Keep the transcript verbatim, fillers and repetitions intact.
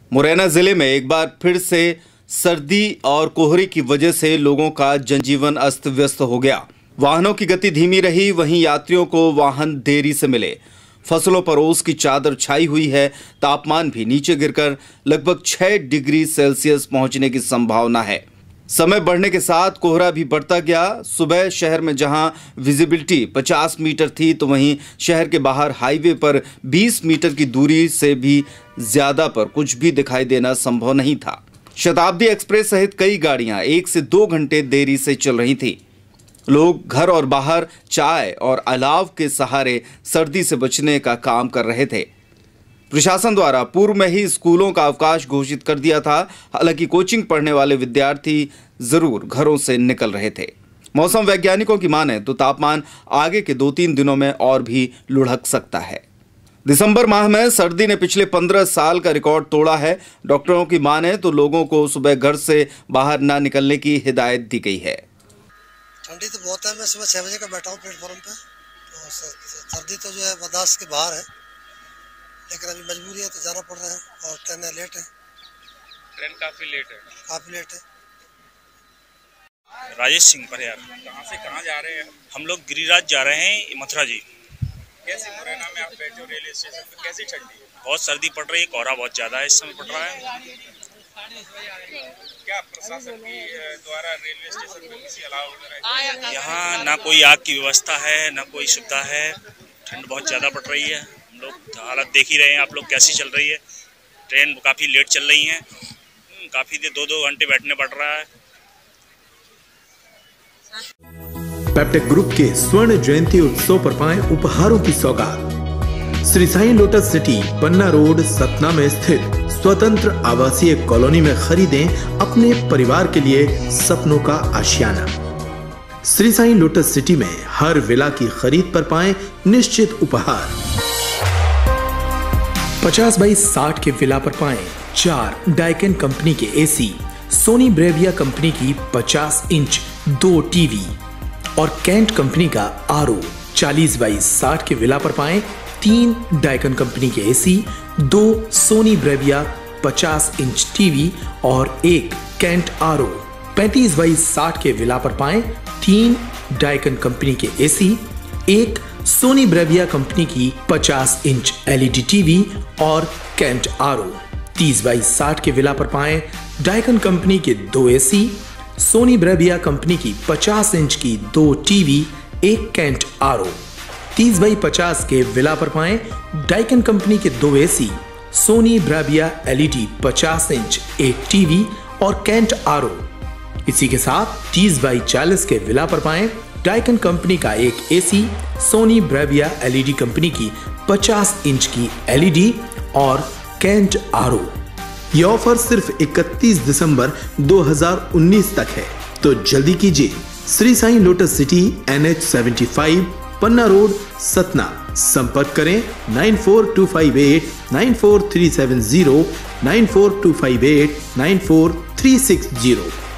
मुरैना जिले में एक बार फिर से सर्दी और कोहरे की वजह से लोगों का जनजीवन अस्त व्यस्त हो गया। वाहनों की गति धीमी रही, वहीं यात्रियों को वाहन देरी से मिले। फसलों पर ओस की चादर छाई हुई है। तापमान भी नीचे गिरकर लगभग छह डिग्री सेल्सियस पहुंचने की संभावना है। समय बढ़ने के साथ कोहरा भी बढ़ता गया। सुबह शहर में जहां विजिबिलिटी पचास मीटर थी, तो वहीं शहर के बाहर हाईवे पर बीस मीटर की दूरी से भी ज्यादा पर कुछ भी दिखाई देना संभव नहीं था। शताब्दी एक्सप्रेस सहित कई गाड़ियां एक से दो घंटे देरी से चल रही थी। लोग घर और बाहर चाय और अलाव के सहारे सर्दी से बचने का काम कर रहे थे। प्रशासन द्वारा पूर्व में ही स्कूलों का अवकाश घोषित कर दिया था। हालांकि कोचिंग पढ़ने वाले विद्यार्थी जरूर घरों से निकल रहे थे। मौसम वैज्ञानिकों की माने तो तापमान आगे के दो तीन दिनों में और भी लुढ़क सकता है। दिसंबर माह में सर्दी ने पिछले पंद्रह साल का रिकॉर्ड तोड़ा है। डॉक्टरों की माने तो लोगों को सुबह घर से बाहर ना निकलने की हिदायत दी गई है। ठंडी तो बहुत है। मैं सुबह छः बजे का बैठा हूँ प्लेटफॉर्म पे, तो सर्दी तो जो है बर्दाश्त के बाहर है, लेकिन अभी मजबूरी है तो जाना पड़ रहा है। और ट्रेनें लेट है, ट्रेन काफ़ी लेट है काफ़ी लेट है। राजेश सिंह परियार। कहाँ से कहाँ जा रहे हैं? हम लोग गिरिराज जा रहे हैं, मथुरा जी। कैसे मुरैना में आप बैठे हो रेलवे स्टेशन पर, कैसी ठंडी है? बहुत सर्दी पड़ रही है, कोहरा बहुत ज़्यादा है इस समय पड़ रहा है। क्या प्रशासन की द्वारा रेलवे स्टेशन पर किसी अलाव वगैरह? यहाँ ना कोई आग की व्यवस्था है, ना कोई सुविधा है। ठंड बहुत ज़्यादा पड़ रही है। हम लोग हालत देख ही रहे हैं, आप लोग कैसी चल रही है। ट्रेन काफ़ी लेट चल रही हैं, काफ़ी देर दो दो घंटे बैठने पड़ रहा है। पेप्टेक ग्रुप के स्वर्ण जयंती उत्सव पर पाएं उपहारों की सौगात। Shri Sai Lotus City, Panna road, Satna में स्थित स्वतंत्र आवासीय कॉलोनी में खरीदें अपने परिवार के लिए सपनों का आशियाना। श्री साईं लोटस सिटी में हर विला की खरीद पर पाएं निश्चित उपहार। पचास बाई साठ के विला पर पाएं चार डाइकिन कंपनी के एसी, सोनी ब्रेविया कंपनी की पचास इंच दो टीवी और कैंट कंपनी का आरओ। चालीस बाई साठ के विला पर पाएं तीन डाइकिन कंपनी के एसी, दो सोनी ब्रेविया पचास इंच टीवी और एक कैंट आरओ। पैंतीस बाई साठ के विला पर पाएं तीन डाइकिन कंपनी के एसी, एक सोनी ब्रेविया कंपनी की पचास इंच एलईडी टीवी और कैंट आरओ। तीस बाई साठ के विला पर पाएं डाइकिन कंपनी के दो एसी, सोनी ब्रेविया कंपनी की पचास इंच की दो टीवी, एक कैंट आरओ। तीस बाई पचास के विला पर पाएं डाइकिन कंपनी के दो एसी, सोनी ब्रेविया एलईडी पचास इंच, एक टीवी और कैंट आरओ। इसी के साथ तीस बाई चालीस के विला पर पाएं डाइकिन कंपनी का एक AC, Sony Bravia LED company की पचास इंच की एलईडी और कैंट आरओ। यह ऑफर सिर्फ इकतीस दिसंबर दो हज़ार उन्नीस तक है, तो जल्दी कीजिए। Shri Sai Lotus City, N H seventy five, Panna road, Satna. संपर्क करें nine four two five eight nine four three seven zero, nine four two five eight nine four three six zero.